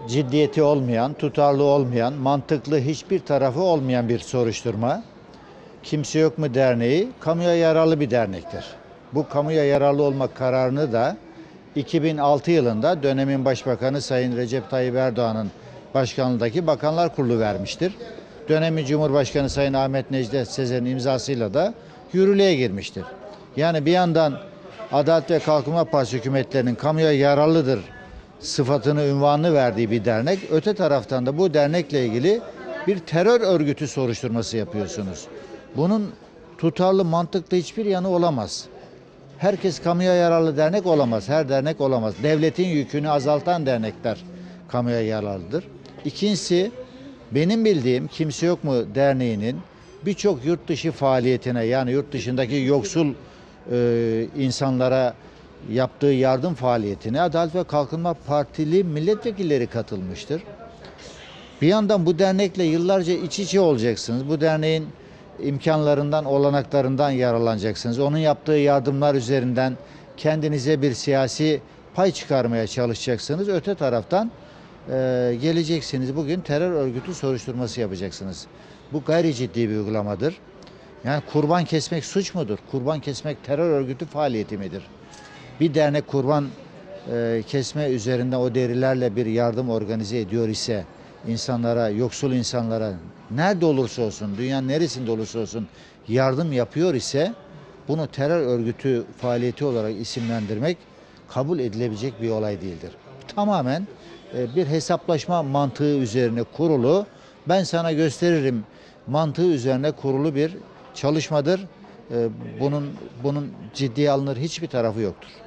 ciddiyeti olmayan, tutarlı olmayan, mantıklı hiçbir tarafı olmayan bir soruşturma. Kimse Yok mu Derneği kamuya yararlı bir dernektir. Bu kamuya yararlı olmak kararını da 2006 yılında dönemin Başbakanı Sayın Recep Tayyip Erdoğan'ın başkanlığındaki Bakanlar Kurulu vermiştir. Dönemin Cumhurbaşkanı Sayın Ahmet Necdet Sezer'in imzasıyla da yürürlüğe girmiştir. Yani bir yandan Adalet ve Kalkınma Partisi hükümetlerinin kamuya yararlıdır sıfatını, ünvanını verdiği bir dernek. Öte taraftan da bu dernekle ilgili bir terör örgütü soruşturması yapıyorsunuz. Bunun tutarlı, mantıklı hiçbir yanı olamaz. Herkes kamuya yararlı dernek olamaz. Her dernek olamaz. Devletin yükünü azaltan dernekler kamuya yararlıdır. İkincisi, benim bildiğim Kimse Yok mu Derneği'nin birçok yurt dışı faaliyetine, yani yurt dışındaki yoksul insanlara yaptığı yardım faaliyetine Adalet ve Kalkınma Partili milletvekilleri katılmıştır. Bir yandan bu dernekle yıllarca iç içe olacaksınız. Bu derneğin imkanlarından, olanaklarından yararlanacaksınız. Onun yaptığı yardımlar üzerinden kendinize bir siyasi pay çıkarmaya çalışacaksınız. Öte taraftan geleceksiniz. Bugün terör örgütü soruşturması yapacaksınız. Bu gayri ciddi bir uygulamadır. Yani kurban kesmek suç mudur? Kurban kesmek terör örgütü faaliyeti midir? Bir dernek kurban kesme üzerinden o derilerle bir yardım organize ediyor ise insanlara, yoksul insanlara nerede olursa olsun, dünyanın neresinde olursa olsun yardım yapıyor ise bunu terör örgütü faaliyeti olarak isimlendirmek kabul edilebilecek bir olay değildir. Tamamen bir hesaplaşma mantığı üzerine kurulu, ben sana gösteririm mantığı üzerine kurulu bir çalışmadır. Bunun ciddiye alınır hiçbir tarafı yoktur.